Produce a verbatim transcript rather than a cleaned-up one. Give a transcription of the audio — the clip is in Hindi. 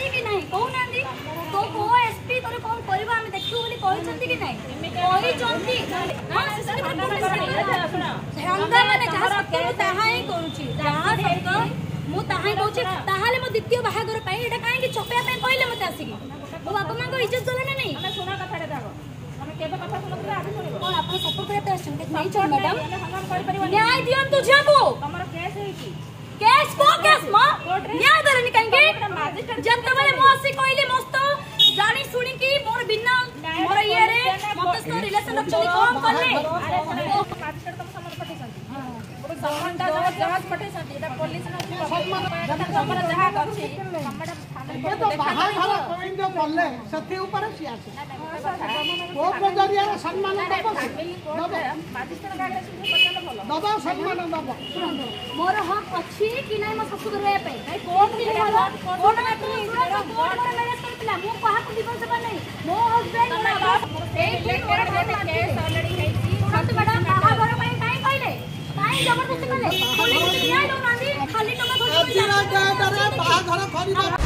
कहते कि नहीं कहूना तो को एसपी तोर कौन करबा हम देखियो बोली कहचंती कि नहीं कहचंती हां हंगा माने जहाँ सत्य मु ताहा ही करूची जहाँ सत्य मु ताहा ही कहूची ताहाले मो द्वितीय बाहागर पई एटा काहे कि छपया पे कहले मते आसीकी मो बापा मां को इज्जत गला ना नहीं हम सुना कथा रे दागो हम केबे कथा सुनथले आगे सुनिबो कोन आपन सपोर्ट करते आछन के नहीं छोड़ मैडम हंगाम करि परिबो न्याय दियन तू झियाबो हमर केस होईची केस को केस म न्याय दरनी काहे जब तबले मो आसी कहली मस्त जानी सुनी की मोर बिना मोर ये रे मत तो रिलेशन रखछी कम करले अरे मास्टर तुम समझ पठेछंती समन्ता जहाज पठेछंती एटा पुलिस न समर जहाज अछि हमडा थाना तो बाहर घर कोइन जो बोलले सत्य ऊपर सी आछे को प्रजरिया सम्मान दबो मास्टर गाडे सुनी पटल भलो दबो सम्मान दबो मोर हक अछि कि नै म ससुर रे पे कोन कि कोन ना तू कोन मोर मैनेज करतिला मु कहा को डिवोर्स बा नै मो हस्बैंड ए केस ऑलरेडी है सत मैडम कहा घर पे काई कहले काई जबरदस्ती कहले खाली न्याय दो नांदी खाली टका धोती बाहर घर खरीद